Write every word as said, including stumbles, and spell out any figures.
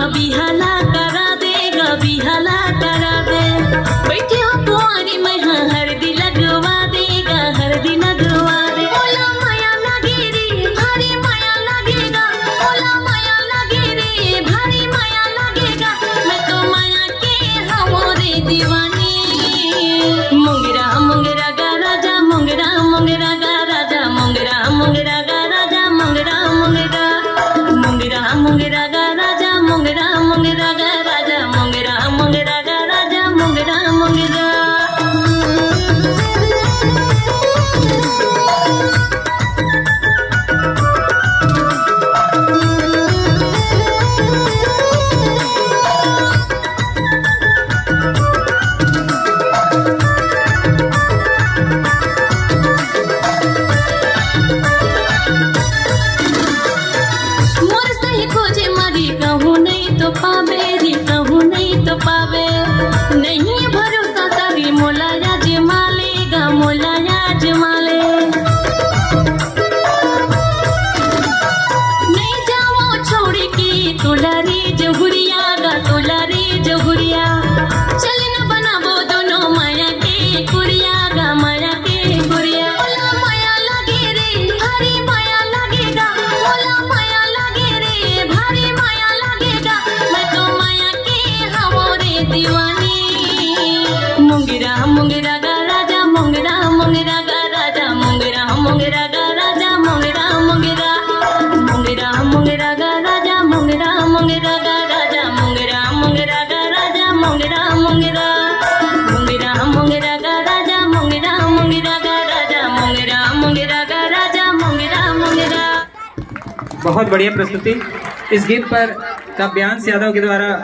बिहाला करा देगा बिहाला करा दे बैठे हो कुंवारी में हाँ हल्दी लगवा देगा हल्दी लगवा दे ओला माया लगे रे भारी माया लगेगा ओला माया लगे रे भारी माया लगेगा मैं तो माया के हमारे दीवानी मुंगेरा मुंगेरा गा राजा मुंगेरा मुंगेरा गा राजा मुंगेरा मुंगेरा गा राजा मुंगेरा मुंगेरा मुंगेरा मुंगेरा गा राजा मुंगेरा मुंगेरा गा राजा मुंगेरा मुंगेरा गा राजा मुंगेरा मुंगेरा कहूँ नहीं तो पावे रे कहूँ नहीं तो पावे नहीं भरोसा तभी मोला जमा लेगा मोला जमा ले नहीं जाओ छोड़ के तोला रे जहुरिया गा तोला रे जहुरिया चल न बनाबो दोनों माया के कुरिया गा माया के कुरिया ओला माया लगे रे भारी माया लगेगा ओला माया लगे रे भारी माया लगेगा मैं तो माया के हमारे दीवानी मुंगेरा मुंगेरा गा राजा मुंगेरा मुंगेरा गा राजा मुंगेरा मुंगेरा गा राजा मुंगेरा मुंगेरा मुंगेरा मुंगेरा गा राजा मुंगेरा मुंगेरा गा राजा मुंगेरा मुंगेरा गा राजा मुंगेरा मुंगेरा मुंगेरा मुंगेरा गा राजा मुंगेरा मुंगेरा गा राजा मुंगेरा मुंगेरा गा राजा मुंगेरा मुंगेरा। बहुत बढ़िया प्रस्तुति। इस गीत पर काव्यांश यादव के द्वारा